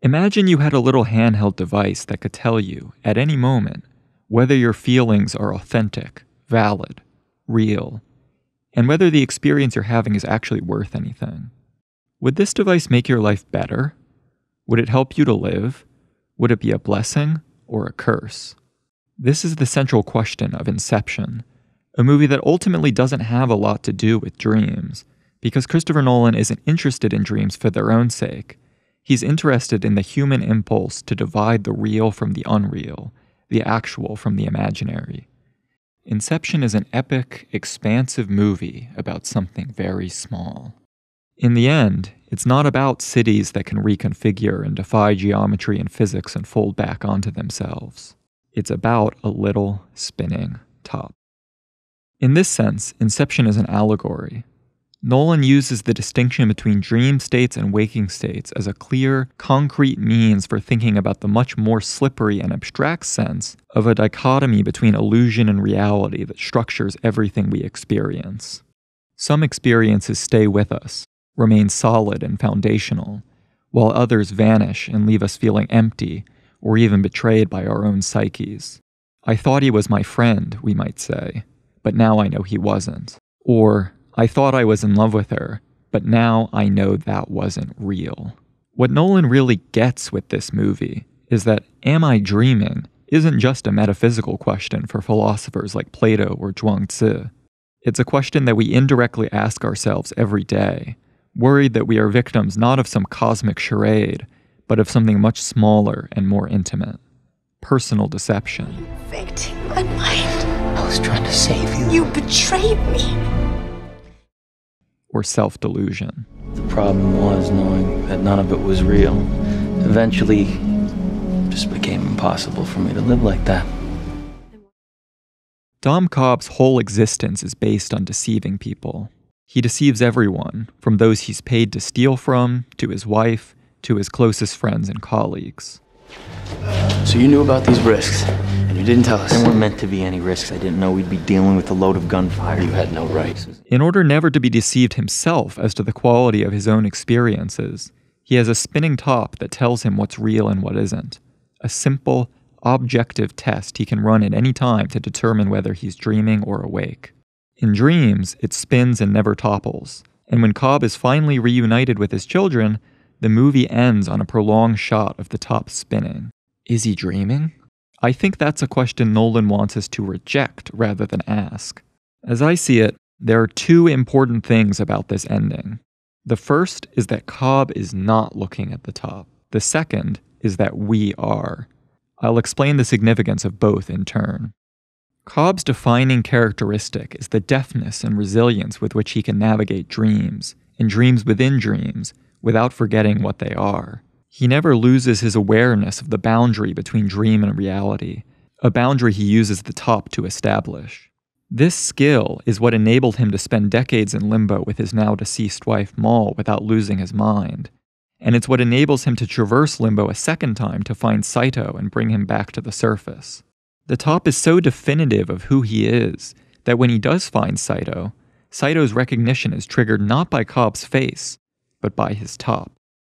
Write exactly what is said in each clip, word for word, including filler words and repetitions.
Imagine you had a little handheld device that could tell you, at any moment, whether your feelings are authentic, valid, real, and whether the experience you're having is actually worth anything. Would this device make your life better? Would it help you to live? Would it be a blessing or a curse? This is the central question of Inception, a movie that ultimately doesn't have a lot to do with dreams, because Christopher Nolan isn't interested in dreams for their own sake. He's interested in the human impulse to divide the real from the unreal, the actual from the imaginary. Inception is an epic, expansive movie about something very small. In the end, it's not about cities that can reconfigure and defy geometry and physics and fold back onto themselves. It's about a little spinning top. In this sense, Inception is an allegory. Nolan uses the distinction between dream states and waking states as a clear, concrete means for thinking about the much more slippery and abstract sense of a dichotomy between illusion and reality that structures everything we experience. Some experiences stay with us, remain solid and foundational, while others vanish and leave us feeling empty or even betrayed by our own psyches. I thought he was my friend, we might say, but now I know he wasn't. Or, I thought I was in love with her, but now I know that wasn't real. What Nolan really gets with this movie is that am I dreaming isn't just a metaphysical question for philosophers like Plato or Zhuangzi. It's a question that we indirectly ask ourselves every day, worried that we are victims not of some cosmic charade, but of something much smaller and more intimate. Personal deception. You infected my mind. I was trying to save you. You betrayed me. Or self-delusion. The problem was knowing that none of it was real. Eventually, it just became impossible for me to live like that. Dom Cobb's whole existence is based on deceiving people. He deceives everyone, from those he's paid to steal from, to his wife, to his closest friends and colleagues. So you knew about these risks, and you didn't tell us. There weren't meant to be any risks. I didn't know we'd be dealing with a load of gunfire. You had no rights. In order never to be deceived himself as to the quality of his own experiences, he has a spinning top that tells him what's real and what isn't. A simple, objective test he can run at any time to determine whether he's dreaming or awake. In dreams, it spins and never topples, and when Cobb is finally reunited with his children, the movie ends on a prolonged shot of the top spinning. Is he dreaming? I think that's a question Nolan wants us to reject rather than ask. As I see it, there are two important things about this ending. The first is that Cobb is not looking at the top. The second is that we are. I'll explain the significance of both in turn. Cobb's defining characteristic is the deftness and resilience with which he can navigate dreams, and dreams within dreams, without forgetting what they are. He never loses his awareness of the boundary between dream and reality, a boundary he uses the top to establish. This skill is what enabled him to spend decades in limbo with his now deceased wife Mal without losing his mind, and it's what enables him to traverse limbo a second time to find Saito and bring him back to the surface. The top is so definitive of who he is that when he does find Saito, Saito's recognition is triggered not by Cobb's face, but by his top.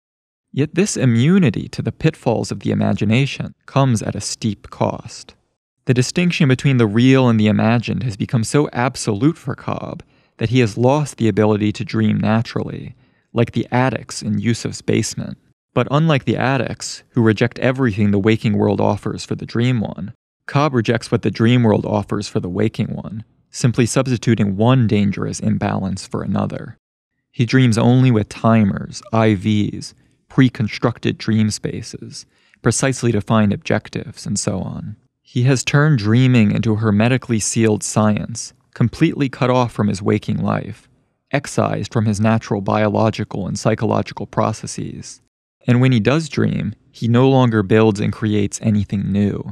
Yet this immunity to the pitfalls of the imagination comes at a steep cost. The distinction between the real and the imagined has become so absolute for Cobb that he has lost the ability to dream naturally, like the addicts in Yusuf's basement. But unlike the addicts, who reject everything the waking world offers for the dream one, Cobb rejects what the dream world offers for the waking one, simply substituting one dangerous imbalance for another. He dreams only with timers, I Vs, pre-constructed dream spaces, precisely defined objectives, and so on. He has turned dreaming into a hermetically sealed science, completely cut off from his waking life, excised from his natural biological and psychological processes. And when he does dream, he no longer builds and creates anything new.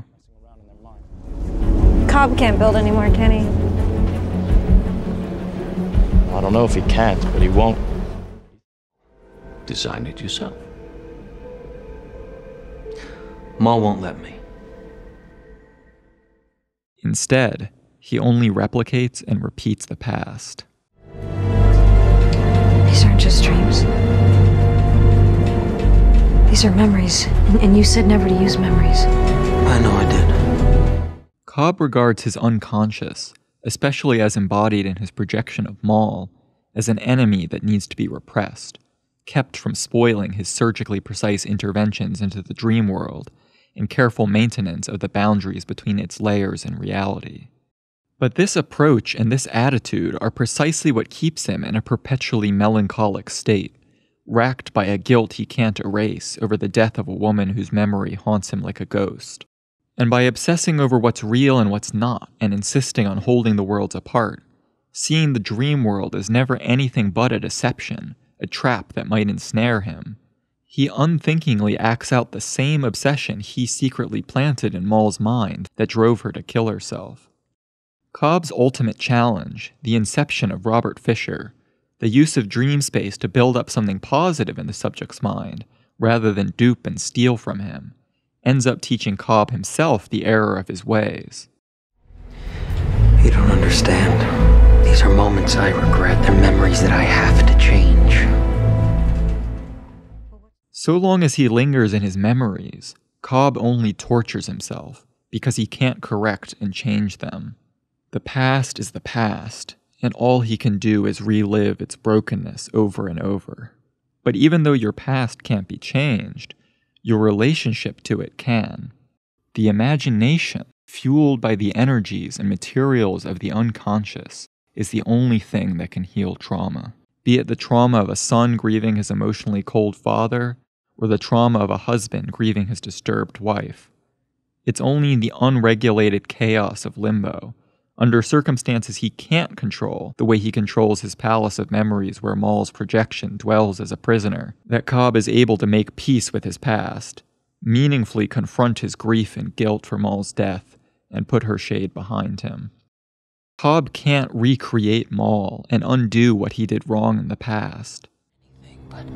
Cobb can't build anymore, can he? I don't know if he can't, but he won't. Design it yourself. Ma won't let me. Instead, he only replicates and repeats the past. These aren't just dreams. These are memories, and, and you said never to use memories. I know I did. Cobb regards his unconscious, especially as embodied in his projection of Maul, as an enemy that needs to be repressed, kept from spoiling his surgically precise interventions into the dream world and careful maintenance of the boundaries between its layers and reality. But this approach and this attitude are precisely what keeps him in a perpetually melancholic state, racked by a guilt he can't erase over the death of a woman whose memory haunts him like a ghost. And by obsessing over what's real and what's not, and insisting on holding the worlds apart, seeing the dream world as never anything but a deception, a trap that might ensnare him, he unthinkingly acts out the same obsession he secretly planted in Maul's mind that drove her to kill herself. Cobb's ultimate challenge, the inception of Robert Fisher, the use of dream space to build up something positive in the subject's mind, rather than dupe and steal from him, ends up teaching Cobb himself the error of his ways. You don't understand. These are moments I regret. They're memories that I have to change. So long as he lingers in his memories, Cobb only tortures himself, because he can't correct and change them. The past is the past, and all he can do is relive its brokenness over and over. But even though your past can't be changed, your relationship to it can. The imagination, fueled by the energies and materials of the unconscious, is the only thing that can heal trauma. Be it the trauma of a son grieving his emotionally cold father, or the trauma of a husband grieving his disturbed wife. It's only in the unregulated chaos of limbo, under circumstances he can't control, the way he controls his palace of memories where Maul's projection dwells as a prisoner, that Cobb is able to make peace with his past, meaningfully confront his grief and guilt for Maul's death, and put her shade behind him. Cobb can't recreate Maul and undo what he did wrong in the past. But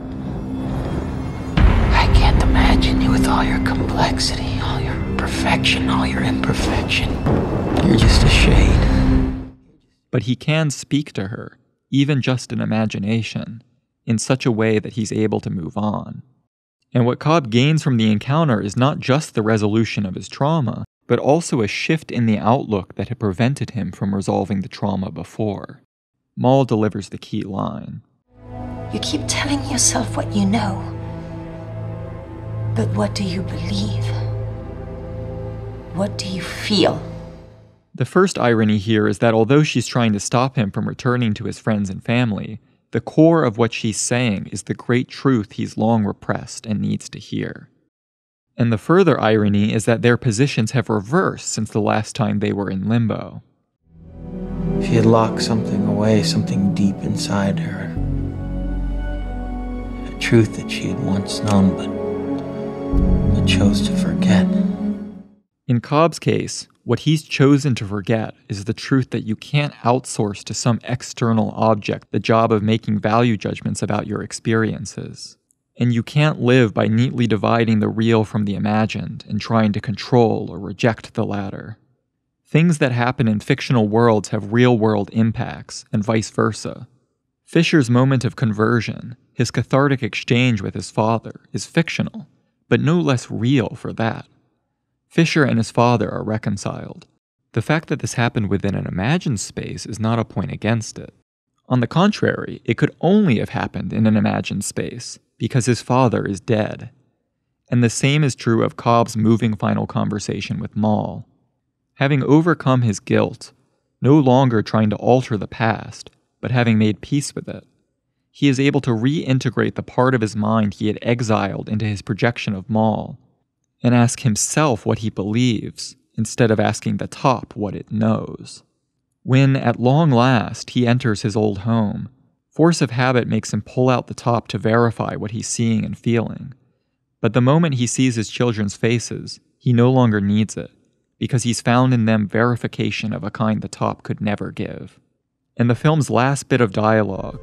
I can't imagine you with all your complexity, all your perfection, all your imperfection. You're just a shade. But he can speak to her, even just in imagination, in such a way that he's able to move on. And what Cobb gains from the encounter is not just the resolution of his trauma, but also a shift in the outlook that had prevented him from resolving the trauma before. Maul delivers the key line. You keep telling yourself what you know. But what do you believe? What do you feel? The first irony here is that although she's trying to stop him from returning to his friends and family, the core of what she's saying is the great truth he's long repressed and needs to hear. And the further irony is that their positions have reversed since the last time they were in limbo. She had locked something away, something deep inside her. A truth that she had once known, but, but chose to forget. In Cobb's case, what he's chosen to forget is the truth that you can't outsource to some external object the job of making value judgments about your experiences. And you can't live by neatly dividing the real from the imagined and trying to control or reject the latter. Things that happen in fictional worlds have real-world impacts, and vice versa. Fisher's moment of conversion, his cathartic exchange with his father, is fictional, but no less real for that. Fisher and his father are reconciled. The fact that this happened within an imagined space is not a point against it. On the contrary, it could only have happened in an imagined space, because his father is dead. And the same is true of Cobb's moving final conversation with Maul. Having overcome his guilt, no longer trying to alter the past, but having made peace with it, he is able to reintegrate the part of his mind he had exiled into his projection of Maul, and ask himself what he believes, instead of asking the top what it knows. When, at long last, he enters his old home, force of habit makes him pull out the top to verify what he's seeing and feeling. But the moment he sees his children's faces, he no longer needs it, because he's found in them verification of a kind the top could never give. And the film's last bit of dialogue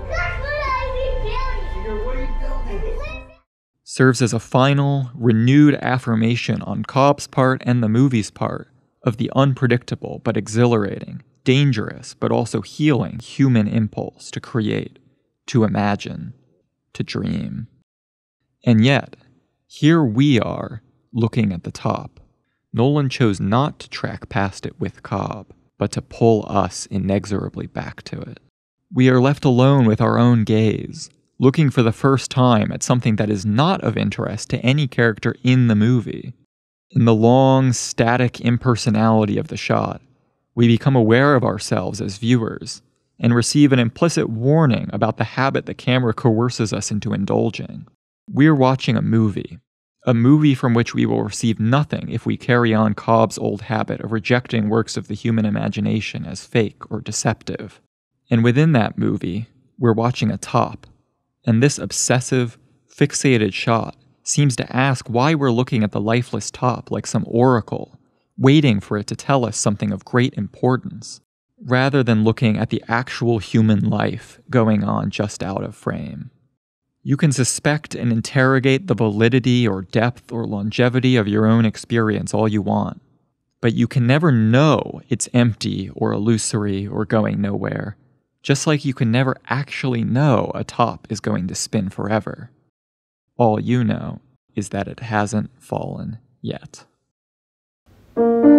serves as a final, renewed affirmation on Cobb's part and the movie's part of the unpredictable but exhilarating, dangerous but also healing human impulse to create, to imagine, to dream. And yet, Here we are, looking at the top. Nolan chose not to track past it with Cobb, but to pull us inexorably back to it. We are left alone with our own gaze, looking for the first time at something that is not of interest to any character in the movie. In the long, static impersonality of the shot, we become aware of ourselves as viewers, and receive an implicit warning about the habit the camera coerces us into indulging. We're watching a movie. A movie from which we will receive nothing if we carry on Cobb's old habit of rejecting works of the human imagination as fake or deceptive. And within that movie, we're watching a top. And this obsessive, fixated shot seems to ask why we're looking at the lifeless top like some oracle, waiting for it to tell us something of great importance, rather than looking at the actual human life going on just out of frame. You can suspect and interrogate the validity or depth or longevity of your own experience all you want, but you can never know it's empty or illusory or going nowhere, just like you can never actually know a top is going to spin forever. All you know is that it hasn't fallen yet.